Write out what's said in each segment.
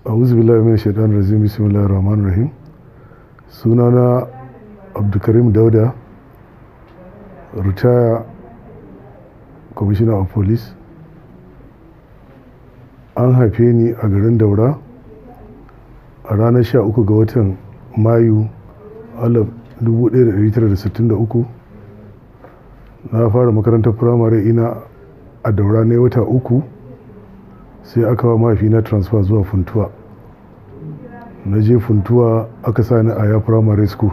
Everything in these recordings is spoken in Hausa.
A'udhu billahi minash shaitanir rajim. Bismillahir rahmanir rahim. Sunana Abdulkarim Dauda, Retire Commissioner of Police. An haife ni a garin Daura a ranar 13 ga watan Mayu 1963. Na fara makarantar firamare ina a Daura ne wata 3, sai aka wa mahaifina transfer zuwa Funtuwa. Na je Funtuwa aka sani a ya primary school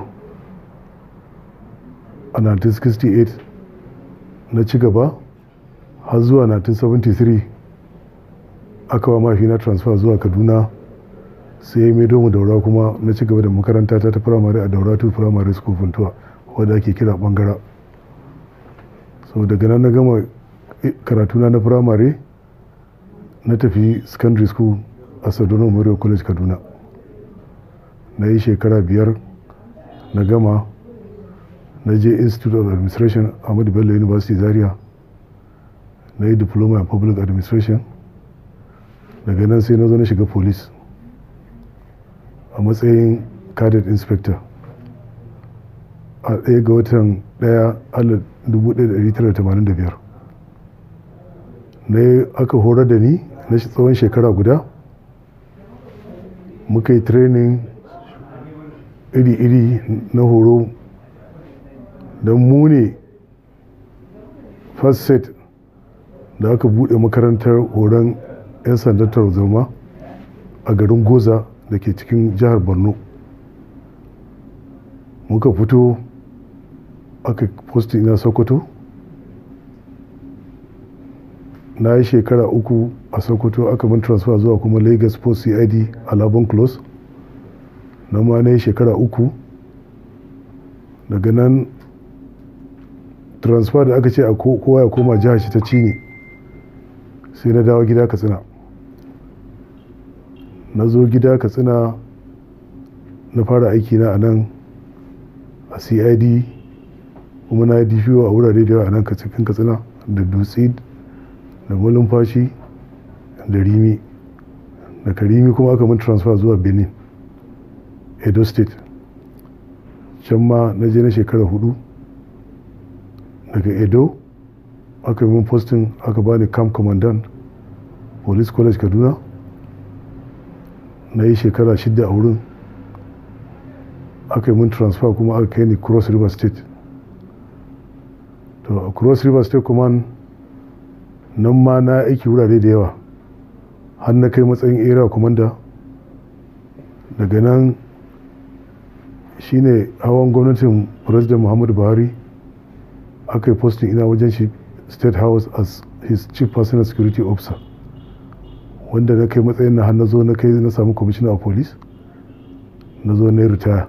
a 1968. Na ci gaba har zuwa 1973 aka wa mahaifina transfer zuwa Kaduna, sai ya maido mu Daura kuma na ci gaba da makaranta ta firamare a Daura 2 primary school Funtuwa wadda ake kira Bangara. So daga nan na gama karatuna na firamare na tafi secondary school a Sardauna Memorial College Kaduna. Na yi shekara 5 na gama, na je Institute of Administration Ahmadu Bello University Zaria, na yi diploma in public administration. Daga nan sai na zo na shiga police a matsayin cadet inspector a 1 ga watan 1985. Aka horar da ni na tsawon shekara guda, muka yi training iri-iri na horo, don mu ne first set da aka bude makarantar horon 'yan sandan tarzoma a garin Goza da ke cikin jihar Borno. Muka fito aka posti ina Sokoto. Na yi shekara 3 a Sokoto, aka min transfer zuwa kuma Lagos Post CID a Labon Close. Na ma na yi shekara 3. Daga nan transfer da aka ce a kowa ya koma jihar shi ta Cini, sai na dawo gida Katsina. Na zo gida Katsina na fara aiki na a nan a CID, kuma na yi DPO a wurare da yawa a nan cikin Katsina, da Dutse, da Malumfashi, da Rimi. Daga Rimi kuma aka min transfer zuwa Benin, Edo State. Can ma na je na shekara 4. Daga Edo aka min posting, aka bani camp commandant Police College Kaduna. Na yi shekara 6 a wurin. Aka yi min transfer kuma aka kai ni Cross River State. To a Cross River State Command nan ma na aiki wurare da yawa har na kai matsayin area commander. Daga nan shine hawan gwamnatin President Muhammadu Buhari, aka yi posting ina wajen shi State House as his chief personal security officer, wanda na kai matsayin na har na zo na kai na samu commissioner of police, na zo na retire.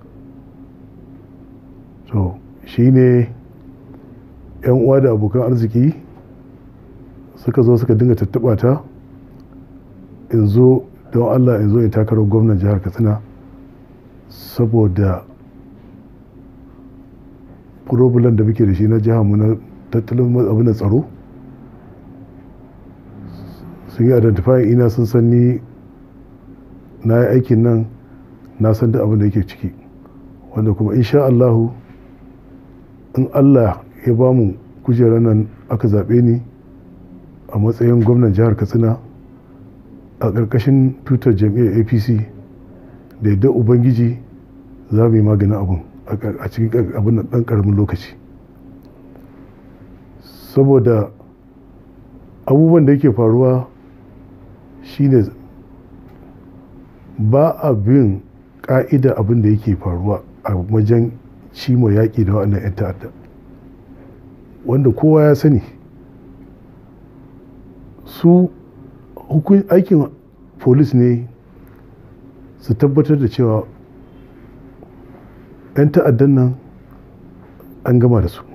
So shine yan uwa da abokan arziki suka zo suka dinga tattaba ta in zo don Allah in zo in takarar gwamnan jihar Katsina, saboda problem da muke da shi na jihar mu na tattalin abin da tsaro. Sun yi identifying ina, sun san ni na yi aikin nan, na san da abin da yake ciki, wanda kuma insha Allahu in Allah ya ba mu kujerar nan aka zaɓe ni a matsayin gwamnan jihar Katsina a ƙarƙashin tutar jam'iyyar APC, da yadda Ubangiji za mu yi maganin abin a cikin abin da ɗan ƙaramin lokaci. Saboda abubuwan da yake faruwa shine ba a bin ƙa'ida abin da yake faruwa a wajen cimo yaƙi da waɗannan 'yan ta'adda, wanda kowa ya sani. Su aikin polis ne su tabbatar da cewa 'yan ta'addan nan an gama da su.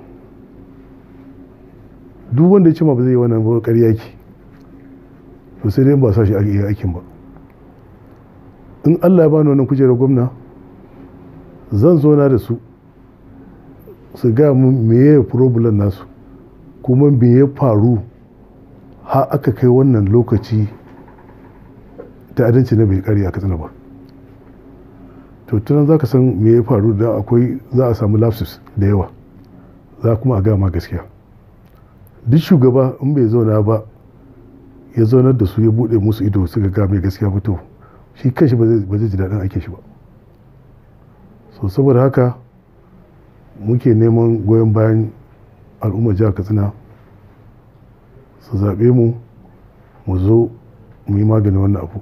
Duk wanda ya ce ma ba zai yi wannan ba ƙarya yake, to sai dai ba sa shi a iya aikin ba. In Allah ya bani wannan kujerar gwamna, zan zo na da su gaya mun meye problem nasu, kuma me ya faru har aka kai wannan lokaci ta'addanci na bai kare a Katsina ba. To tunan za ka san me ya faru da akwai za a samu lapsus da yawa, za kuma a gama gaskiya. Duk shugaba in bai zauna ba ya zaunar da su ya buɗe musu ido suka ga mai gaskiya fito, shi kanshi ba zai ji daɗin aikin shi ba. So saboda haka muke neman goyon bayan al'ummar jihar Katsina su zaɓe mu zo mu yi maganin wannan abu.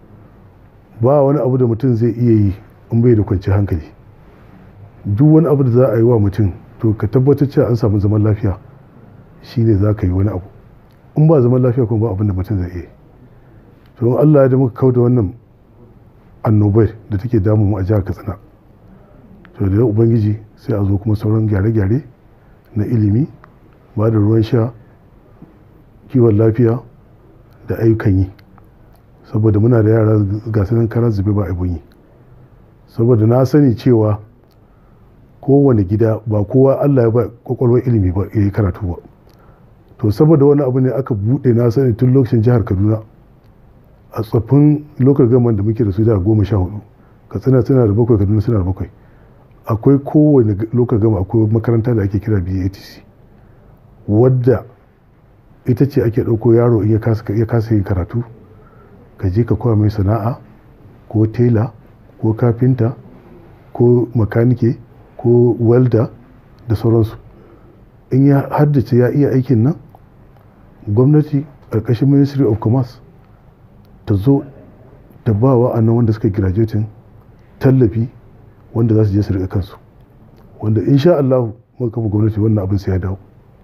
Ba wani abu da mutum zai iya yi in bai da kwanciyar hankali. Duk wani abu da za a yi wa mutum to ka tabbatar cewa an samu zaman lafiya shine za ka yi wani abu. In ba zaman lafiya kuma ba abin da mutum zai iya. To in Allah ya da muka kauda wannan annobar da take damun mu a jihar Katsina, to da ubangiji sai a zo kuma sauran gyare-gyare na ilimi, ba da ruwan sha, kiwon lafiya da ayyukan yi, saboda muna da yara ga sanan kara zube ba abun yi. Saboda na sani cewa kowane gida ba kowa Allah ya ba kwakwalwar ilimi ba ya yi karatu ba. To saboda wani abu ne aka buɗe, na sani tun lokacin jihar Kaduna a tsoffin local government da muke da su da 14, Katsina suna da 7, Kaduna suna da 7. Akwai kowane local government akwai makaranta da ake kira BATC, wadda ita ce ake ɗauko yaro in ya kasa yin karatu, ka je ka koya mai sana'a ko tela ko kafinta ko makanike ko welder da sauransu. In ya haddace ya iya aikin nan, gwamnati ƙarƙashin Ministry of Commerce ta zo ta ba wa annan wanda suka graduating tallafi wanda za su je su riƙa kansu, wanda insha Allah muka kafa gwamnati wannan abin sai ya dawo,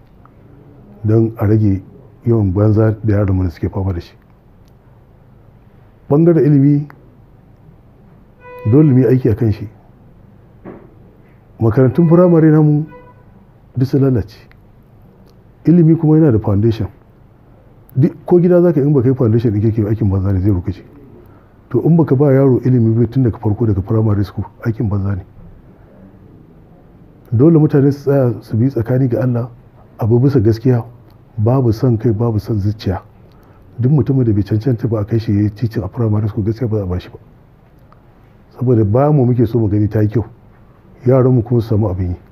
don a rage yawan banza da yaran da suke fama da shi. Bangaren ilimi dole mu yi aiki a kan shi. Makarantun firamare namu duk su lalace. Ilimi kuma yana da foundation. Ko gida za ka in baka yi foundation ɗin kake aikin banza ne, zai rukuce. To in baka ba yaro ilimi bai tun daga farko daga primary school, aikin banza ne. Dole mutane su tsaya su bi tsakani ga Allah, abu bisa gaskiya, babu son kai babu son zuciya. Duk mutumin da bai cancanta ba a kai shi ya yi teaching a primary school, gaskiya ba za a ba shi ba. Saboda ba mu muke so mu gani ta yi kyau, yaran mu kuma su samu abin yi.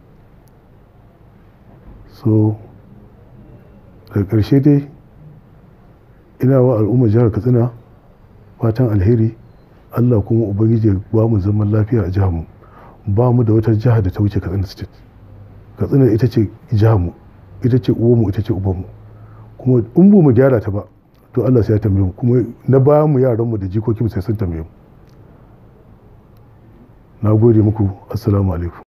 So daga ƙarshe dai ina wa al'ummar jihar Katsina fatan alheri. Allah kuma ubangiji ya ba mu zaman lafiya a jihar mu. Ba mu da wata jiha da ta wuce Katsina State. Katsina ita ce jihar mu, ita ce uwar mu, ita ce uban mu. Kuma in ba mu gyara ta ba to Allah sai ya tambaye mu, kuma na ba mu yaran mu da jikokin mu sai sun tambaye mu. Na gode muku, assalamu alaikum.